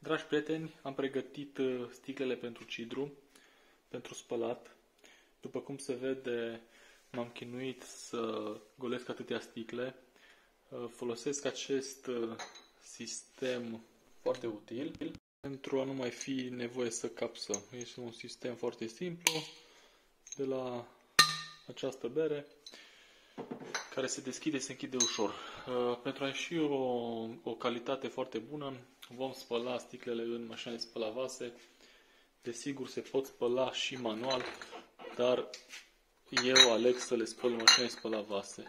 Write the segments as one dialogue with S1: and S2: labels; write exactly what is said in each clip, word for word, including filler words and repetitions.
S1: Dragi prieteni, am pregătit sticlele pentru cidru, pentru spălat. După cum se vede, m-am chinuit să golesc atâtea sticle. Folosesc acest sistem foarte util pentru a nu mai fi nevoie să capsăm. Este un sistem foarte simplu de la această bere care se deschide și se închide ușor. Pentru a ieși o, o calitate foarte bună, vom spăla sticlele în mașina de spălat vase. Desigur, se pot spăla și manual, dar eu aleg să le spăl în mașina de spălat vase.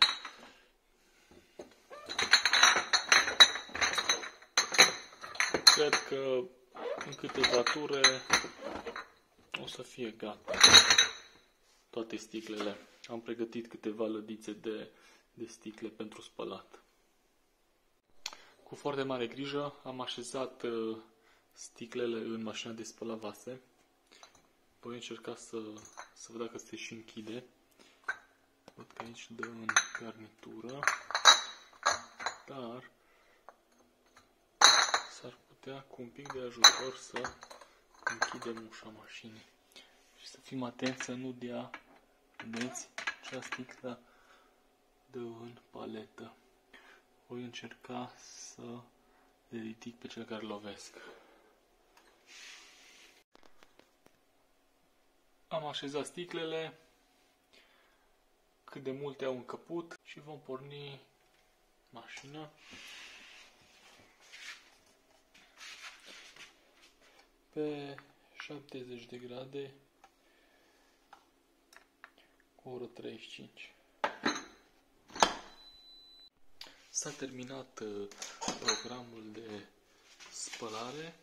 S1: Cred că în câteva ture o să fie gata toate sticlele. Am pregătit câteva lădițe de, de sticle pentru spălat. Cu foarte mare grijă am așezat sticlele în mașina de spălat vase. Voi încerca să, să văd dacă se și închide. Văd că aici dă în garnitură, dar s-ar putea cu un pic de ajutor să închidem ușa mașinii. Și să fim atenți să nu dea, vedeți, acea sticlă dă în paletă. Voi încerca să le ridic pe cele care lovesc. Am așezat sticlele, cât de multe au încăput și vom porni mașina. Pe șaptezeci de grade cu o oră treizeci și cinci. S-a terminat uh, programul de spălare.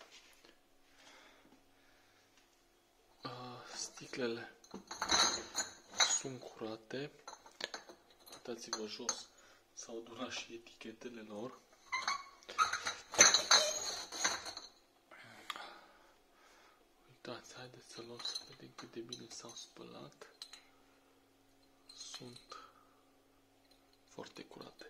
S1: Uh, sticlele sunt curate. Uitați-vă jos, s-au adunat și etichetele lor. Uitați, haideți să luăm să vedem cât de bine s-au spălat. Sunt foarte curate.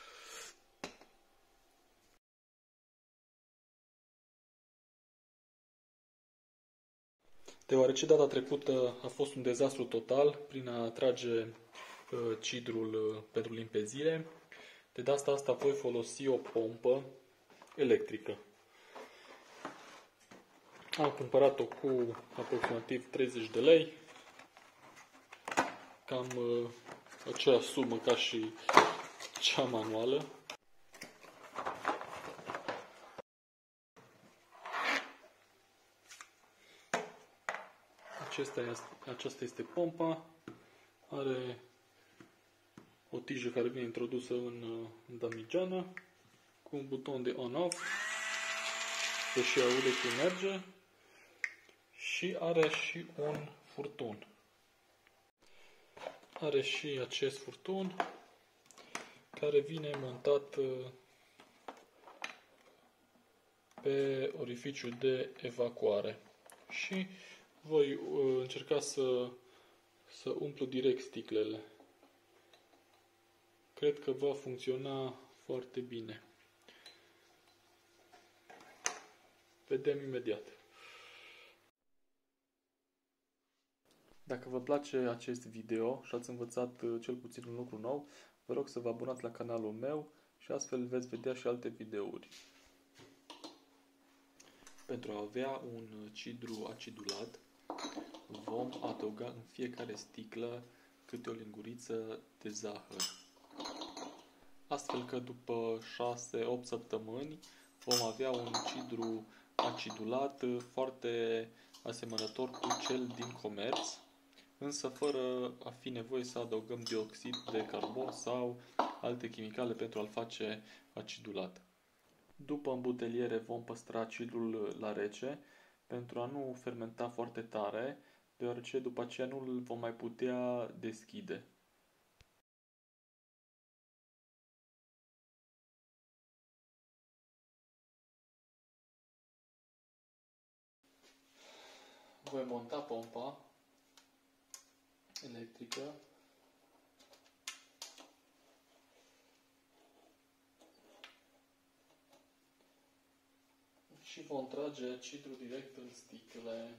S1: Deoarece data trecută a fost un dezastru total prin a trage uh, cidrul uh, pentru limpezire, de data asta voi folosi o pompă electrică. Am cumpărat-o cu aproximativ treizeci de lei, cam uh, aceeași sumă ca și cea manuală. Acesta este, aceasta este pompa. Are o tijă care vine introdusă în, în damigeană cu un buton de on-off, că și aude cum merge, și are și un furtun. Are și acest furtun care vine montat pe orificiul de evacuare. Și voi uh, încerca să, să umplu direct sticlele. Cred că va funcționa foarte bine. Vedem imediat. Dacă vă place acest video și ați învățat cel puțin un lucru nou, vă rog să vă abonați la canalul meu și astfel veți vedea și alte videouri. Pentru a avea un cidru acidulat, vom adăuga în fiecare sticlă câte o linguriță de zahăr. Astfel că după șase opt săptămâni vom avea un cidru acidulat foarte asemănător cu cel din comerț, însă fără a fi nevoie să adăugăm dioxid de carbon sau alte chimicale pentru a-l face acidulat. După îmbuteliere vom păstra cidrul la rece pentru a nu fermenta foarte tare, deoarece după aceea nu îl vom mai putea deschide. Voi monta pompa electrică și vom trage cidru direct în sticle.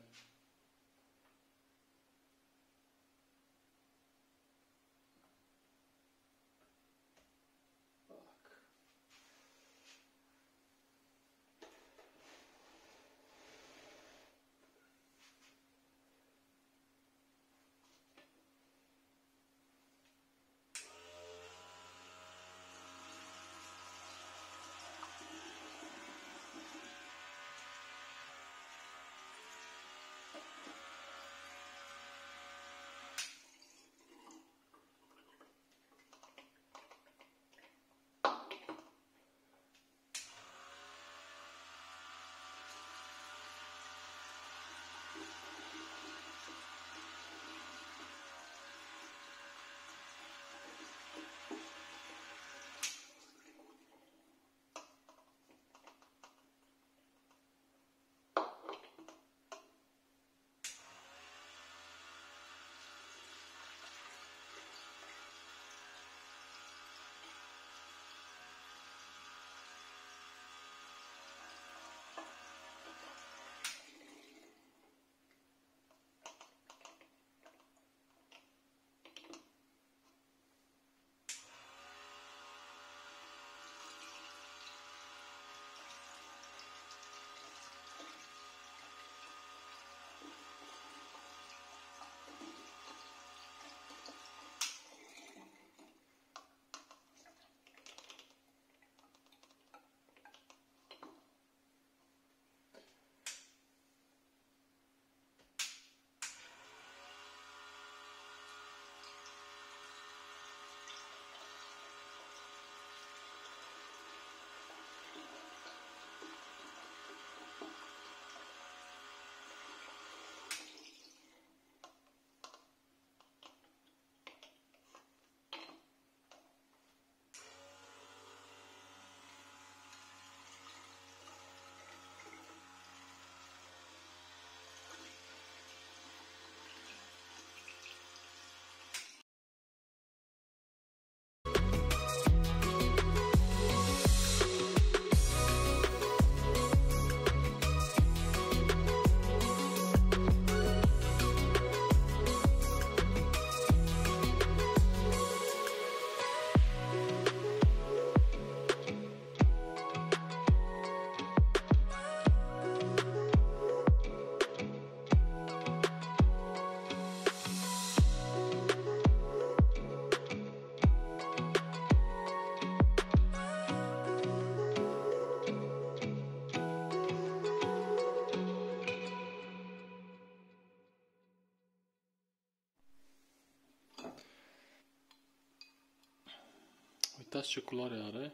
S1: Uitați ce culoare are.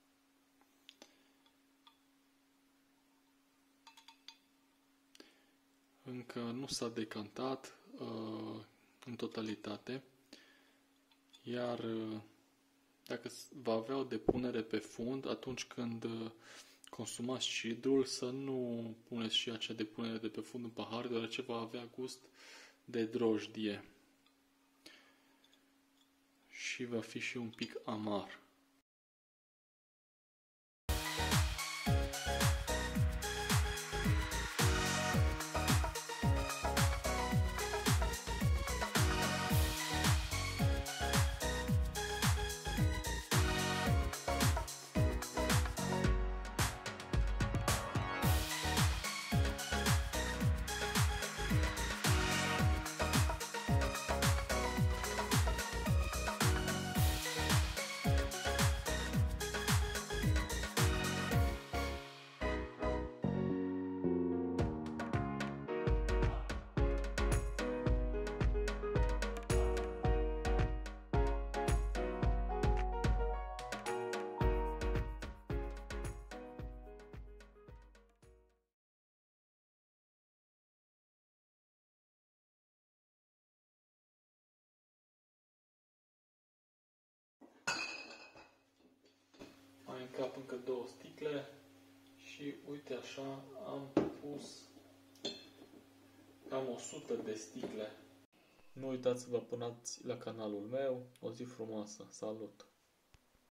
S1: Încă nu s-a decantat uh, în totalitate. Iar uh, dacă va avea o depunere pe fund, atunci când uh, consumați cidrul, să nu puneți și acea depunere de pe fund în pahar, deoarece va avea gust de drojdie. Și va fi și un pic amar. Mai încap încă două sticle și uite așa am pus cam o sută de sticle. Nu uitați să vă abonați la canalul meu. O zi frumoasă! Salut!